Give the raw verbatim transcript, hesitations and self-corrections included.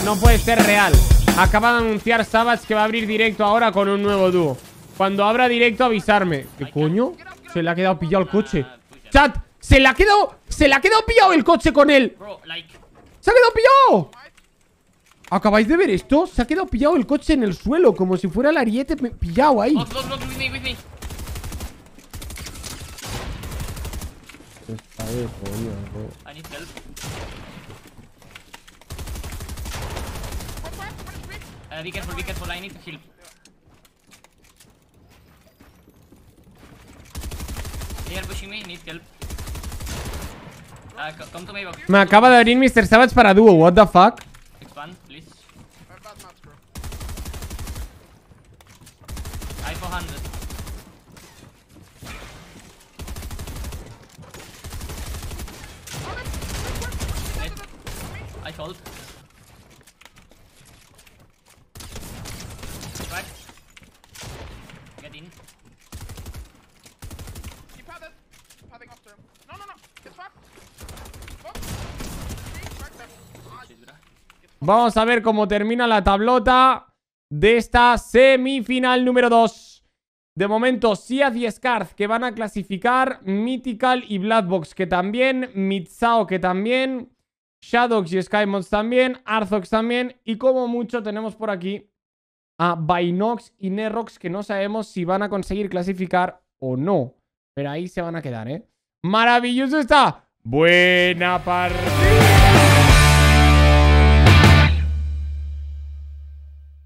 No puede ser real. Acaba de anunciar Savage que va a abrir directo ahora con un nuevo dúo. Cuando abra directo, avisarme. ¿Qué coño? Se le ha quedado pillado el coche. Chat, se le ha quedado. Se le ha quedado pillado el coche con él. ¡Se ha quedado pillado! ¿Acabáis de ver esto? Se ha quedado pillado el coche en el suelo, como si fuera el ariete pillado ahí. Está de coño, bro. Uh, be careful, be careful, I need to heal. They are pushing me, need help. Uh, come to my box. Me acaba de abrir mister Savage para dúo, what the fuck. Expand, please. I four hundred. I hold. Back. Get in. Keep padded. Padding after him. No, no, no. Get back. Vamos a ver cómo termina la tablota de esta semifinal número dos. De momento, Siaz y Scarz que van a clasificar, Mythical y Blackbox que también, Mitsao que también, Shadows y Skymods también, Arthox también, y como mucho tenemos por aquí a Binox y Nerrox que no sabemos si van a conseguir clasificar o no. Pero ahí se van a quedar, ¿eh? ¡Maravilloso está! ¡Buena partida!